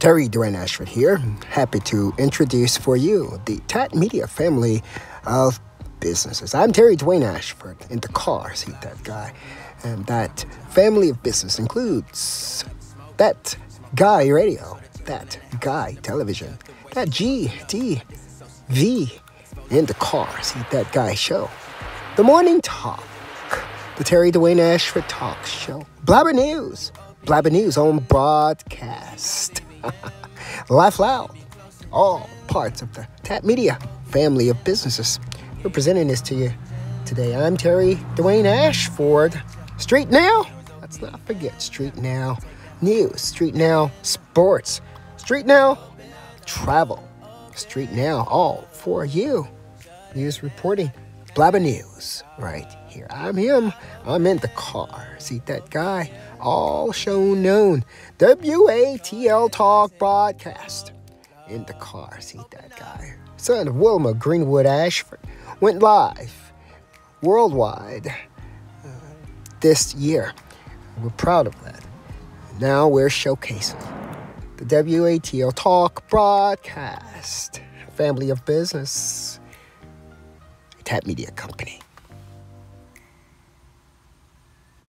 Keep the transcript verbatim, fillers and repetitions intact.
Terry Dwayne Ashford here. Happy to introduce for you the Tat Media family of businesses. I'm Terry Dwayne Ashford in the car, see that guy. And that family of business includes That Guy Radio, That Guy Television, That G T V in the car, see that guy show. The Morning Talk, the Terry Dwayne Ashford Talk Show. Blabber News, Blabber News on broadcast. Laugh Loud, all parts of the Tat Media family of businesses. We're presenting this to you today. I'm Terry Dwayne Ashford. Street Now, let's not forget Street Now News, Street Now Sports, Street Now Travel, Street Now, all for you. News reporting, Blabber News, right here. I'm him. I'm in the car. See that guy? All show known. W A T L Talk Broadcast. In the car. See that guy? Son of Wilma Greenwood Ashford. Went live worldwide uh, this year. We're proud of that. Now we're showcasing the W A T L Talk Broadcast. Family of business. Tat Media Company.